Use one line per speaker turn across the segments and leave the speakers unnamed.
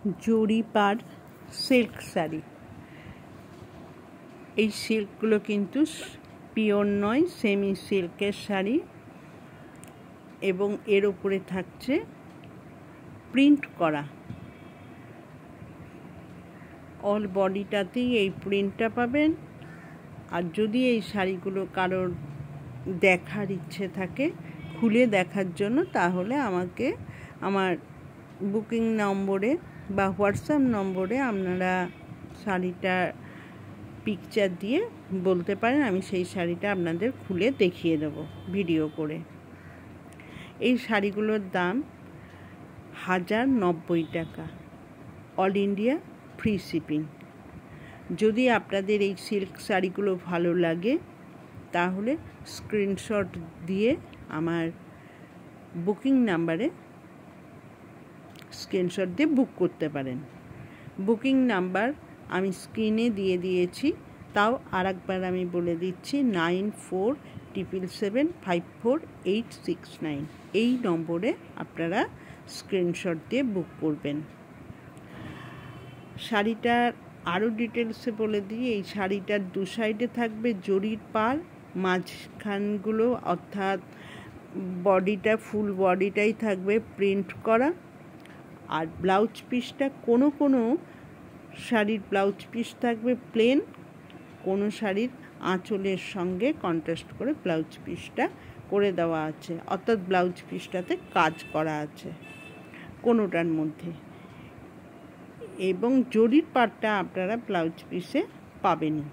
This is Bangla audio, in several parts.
জরি পার সিল্ক শাড়ি। এই সিল্কগুলো কিন্তু পিওর নয়, সেমি সিল্কের শাড়ি এবং এর উপরে থাকছে প্রিন্ট করা। অল বডিটাতেই এই প্রিন্টটা পাবেন। আর যদি এই শাড়িগুলো কারোর দেখার ইচ্ছে থাকে খুলে দেখার জন্য, তাহলে আমাকে আমার বুকিং নম্বরে বা হোয়াটসঅ্যাপ নম্বরে আপনারা শাড়িটার পিকচার দিয়ে বলতে পারেন, আমি সেই শাড়িটা আপনাদের খুলে দেখিয়ে দেবো ভিডিও করে। এই শাড়িগুলোর দাম 1090 টাকা, অল ইন্ডিয়া ফ্রি শিপিং। যদি আপনাদের এই সিল্ক শাড়িগুলো ভালো লাগে তাহলে স্ক্রিনশট দিয়ে আমার বুকিং নাম্বারে স্ক্রিনশট দিয়ে বুক করতে পারেন। বুকিং নাম্বার আমি স্ক্রিনে দিয়ে দিয়েছি, তাও আরেকবার আমি বলে দিচ্ছি, 9477754869। এই নম্বরে আপনারা স্ক্রিনশট দিয়ে বুক করবেন। শাড়িটার আরও ডিটেলসে বলে দিই, এই শাড়িটার দু সাইডে থাকবে জরির পাল, মাঝখানগুলো অর্থাৎ বডিটা ফুল বডিটাই থাকবে প্রিন্ট করা। আর ব্লাউজ পিসটা কোনো শাড়ির ব্লাউজ পিস থাকবে প্লেন, কোনো শাড়ির আঁচলের সঙ্গে কন্ট্রাস্ট করে ব্লাউজ পিসটা করে দেওয়া আছে, অর্থাৎ ব্লাউজ পিসটাতে কাজ করা আছে কোনোটার মধ্যে। এবং জরির পাটটা আপনারা ব্লাউজ পিসে পাবেনই।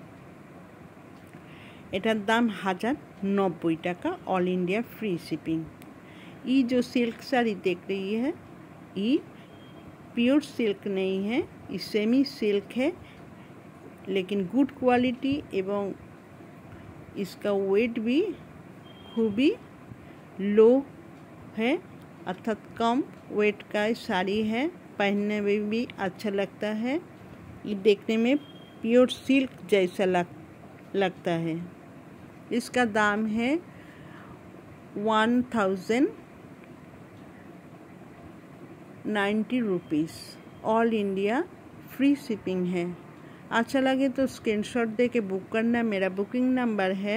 এটার दाम 1090 টাকা, ऑल इंडिया फ्री शिपिंग। ये जो सिल्क साड़ी देख रही है ये प्योर सिल्क नहीं है, ये सेमी सिल्क है, लेकिन गुड क्वालिटी एवं इसका वेट भी खूब ही लो है, अर्थात कम वेट का साड़ी है, पहनने में भी अच्छा लगता है। ये देखने में प्योर सिल्क जैसा लगता है। इसका दाम है 1090 rupees, all India free shipping है। अच्छा लगे तो स्क्रीनशॉट दे के बुक करना। मेरा बुकिंग नंबर है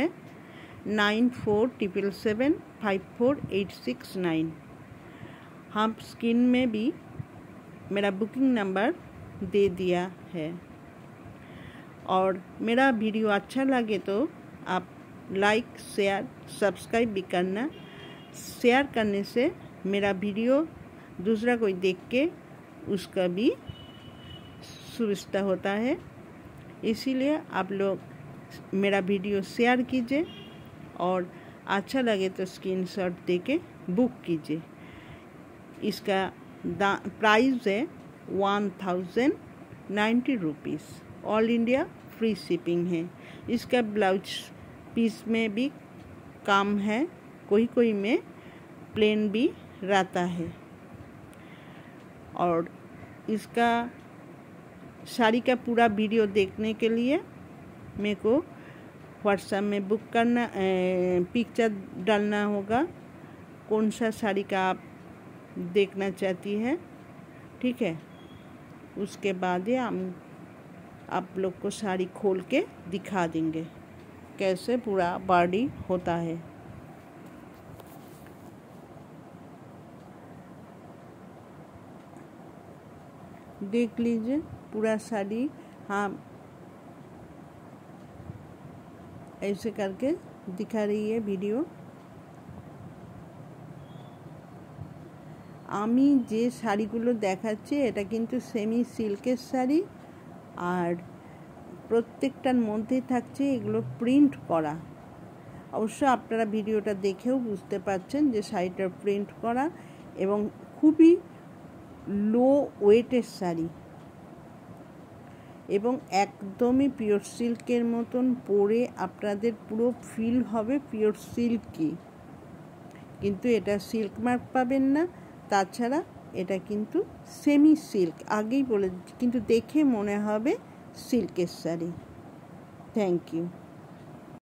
9477754869। हम स्क्रीन में भी मेरा बुकिंग नंबर दे दिया है। और मेरा वीडियो अच्छा लगे तो आप लाइक शेयर सब्सक्राइब भी करना। शेयर करने से मेरा वीडियो दूसरा कोई देख के उसका भी सुविधा होता है, इसीलिए आप लोग मेरा वीडियो शेयर कीजिए और अच्छा लगे तो स्क्रीनशॉट दे के बुक कीजिए। इसका प्राइस है 1090 rupees, all India free shipping है। इसका ब्लाउज पीस में भी काम है, कोई में प्लेन भी रहता है। और इसका साड़ी का पूरा वीडियो देखने के लिए मेरे को व्हाट्सएप में बुक करना, पिक्चर डालना होगा कौन सा साड़ी का आप देखना चाहती है, ठीक है। उसके बाद ही हम आप लोग को साड़ी खोल के दिखा देंगे कैसे पूरा बॉडी होता है। देख लीजिए पूरा साड़ी हम ऐसे करके दिखा रही है वीडियो। আমি যে শাড়িগুলো দেখাচ্ছি এটা কিন্তু সেমি সিল্কের শাড়ি, আর প্রত্যেকটার মধ্যেই থাকছে এগুলো প্রিন্ট করা। অবশ্য আপনারা ভিডিওটা দেখেও বুঝতে পারছেন যে শাড়িটার প্রিন্ট করা এবং খুবই লো ওয়েটের শাড়ি এবং একদমই পিওর সিল্কের মতন পরে আপনাদের পুরো ফিল হবে পিওর সিল্কই, কিন্তু এটা সিল্ক মার্ক পাবেন না। তাছাড়া এটা কিন্তু সেমি সিল্ক, আগেই বলে, কিন্তু দেখে মনে হবে সিল্কের শাড়ি। Thank you.